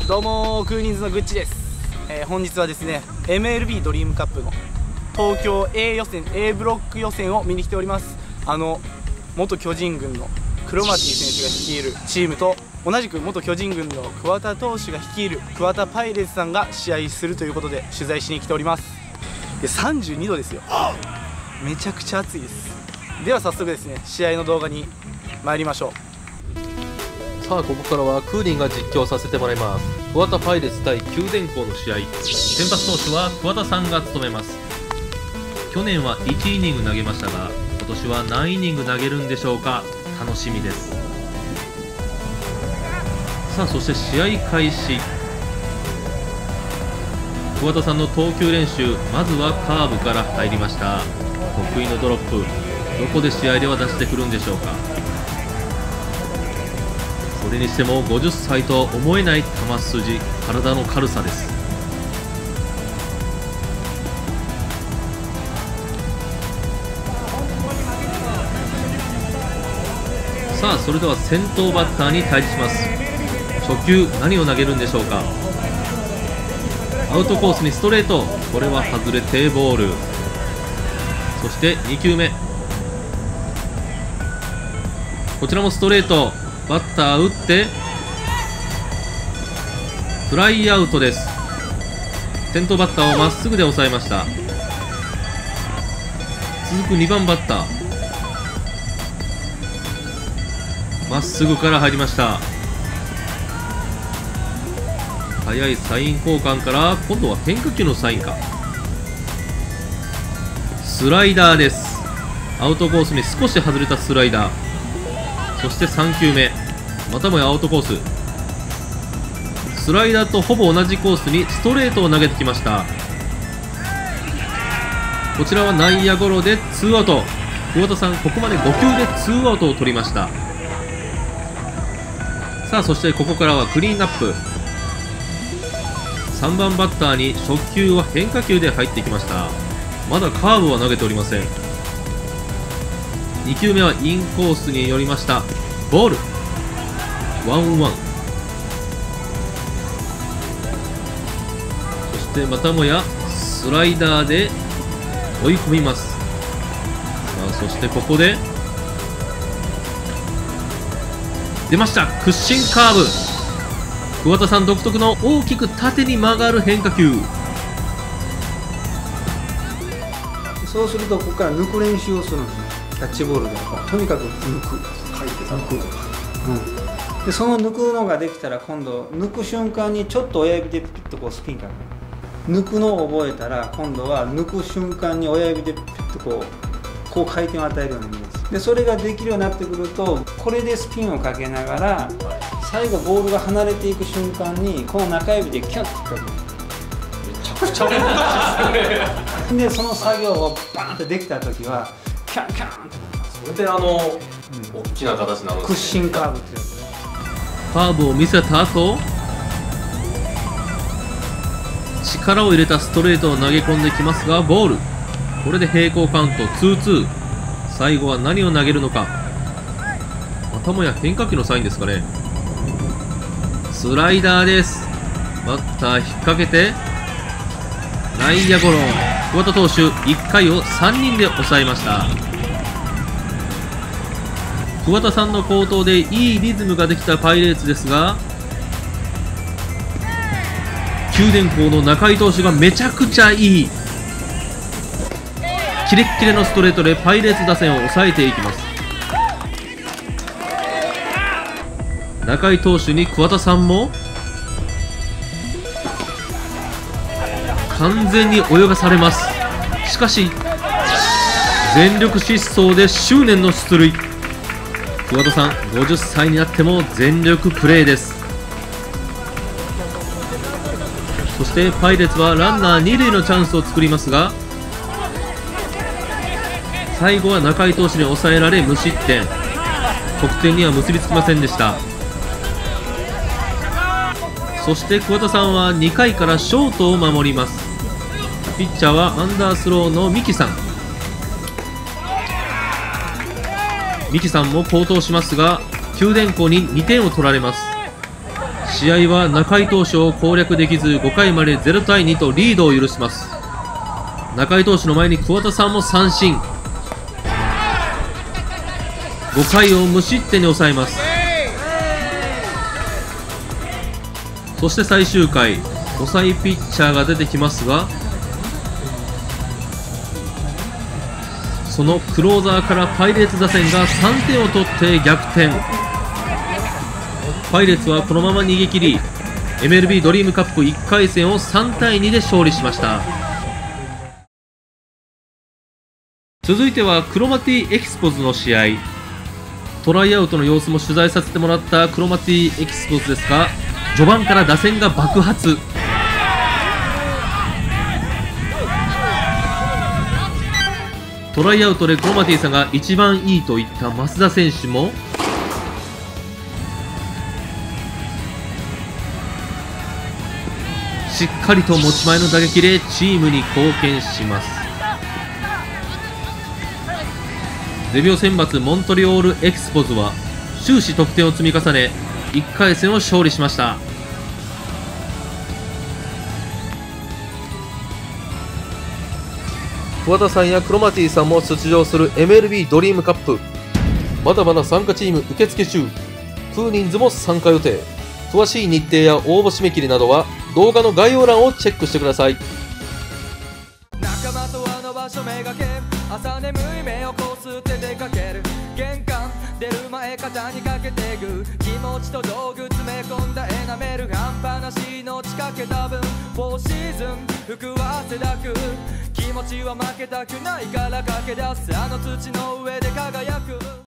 どうもクーニンズのグッチです。本日はですね MLB ドリームカップの東京 A 予選 A ブロック予選を見に来ております。元巨人軍のクロマティ選手が率いるチームと同じく元巨人軍の桑田投手が率いる桑田パイレーツさんが試合するということで取材しに来ております。で32度ですよ。めちゃくちゃ暑いです。では早速ですね試合の動画に参りましょう。 さあここからはクーリンが実況させてもらいます。桑田パイレーツ対九電工の試合、先発投手は桑田さんが務めます。去年は1イニング投げましたが今年は何イニング投げるんでしょうか。楽しみです。さあそして試合開始、桑田さんの投球練習、まずはカーブから入りました。得意のドロップ、どこで試合では出してくるんでしょうか。それにしても50歳とは思えない球筋、体の軽さです。さあそれでは先頭バッターに対峙します。初球何を投げるんでしょうか。アウトコースにストレート、これは外れてボール。そして2球目、こちらもストレート、バッター打ってフライアウトです。先頭バッターをまっすぐで抑えました。続く2番バッター、まっすぐから入りました。早いサイン交換から今度は変化球のサインか。スライダーです。アウトコースに少し外れたスライダー。そして3球目、またもやアウトコース、スライダーとほぼ同じコースにストレートを投げてきました。こちらは内野ゴロでツーアウト。桑田さんここまで5球でツーアウトを取りました。さあそしてここからはクリーンアップ。3番バッターに初球は変化球で入ってきました。まだカーブは投げておりません。2球目はインコースに寄りました。ボール、ワンワン。そしてまたもやスライダーで追い込みます。さあそしてここで出ました、屈伸カーブ。桑田さん独特の大きく縦に曲がる変化球。 そうするとここから抜く練習をするんですね。キャッチボールでとにかく抜く、でその抜くのができたら今度抜く瞬間にちょっと親指でピッとこうスピンかける。抜くのを覚えたら今度は抜く瞬間に親指でピッとこう回転を与えるようなイメージで、それができるようになってくるとこれでスピンをかけながら最後ボールが離れていく瞬間にこの中指でキャッとかける。めちゃくちゃ難しいでその作業をバーンってできた時はキャンキャンって。 それで大きな形になるんですね。 屈伸カーブってやつね。 カーブを見せた後、力を入れたストレートを投げ込んできますがボール。これで平行カウント 2-2。 最後は何を投げるのか。またもや変化球のサインですかね。スライダーです。バッター引っ掛けて内野ゴロ。桑田投手1回を3人で抑えました。桑田さんの好投でいいリズムができたパイレーツですが、九電工の中井投手がめちゃくちゃいいキレッキレのストレートでパイレーツ打線を抑えていきます。中井投手に桑田さんも完全に泳がされます。しかし全力疾走で執念の出塁。桑田さん50歳になっても全力プレーです。そしてパイレーツはランナー2塁のチャンスを作りますが最後は中井投手に抑えられ無失点。得点には結びつきませんでした。そして桑田さんは2回からショートを守ります。ピッチャーはアンダースローの三木さん。三木さんも好投しますが九電工に2点を取られます。 試合は中井投手を攻略できず5回まで0対2とリードを許します。中井投手の前に桑田さんも三振。5回を無失点に抑えます。そして最終回、抑えピッチャーが出てきますが、そのクローザーからパイレーツ打線が3点を取って逆転。パイレーツはこのまま逃げ切り MLB ドリームカップ1回戦を3対2で勝利しました。続いてはクロマティエキスポズの試合。トライアウトの様子も取材させてもらったクロマティエキスポズですが、序盤から打線が爆発。トライアウトでクロマティさんが一番いいと言った増田選手もしっかりと持ち前の打撃でチームに貢献します。ゼビオ選抜モントリオールエキスポズは終始得点を積み重ね1回戦を勝利しました。桑田さんやクロマティさんも出場する MLB ドリームカップ、まだまだ参加チーム受付中。プーニンズも参加予定。詳しい日程や応募締め切りなどは動画の概要欄をチェックしてください。 仲間とあの場所めがけ、朝眠い目をこすって出かける。玄関出る前肩にかけてぐ、気持ちと道具詰め込んだエナメル、半端なし命かけた分フォーシーズン服は汗だく、気持ちは負けたくないから駆け出す、あの土の上で輝く。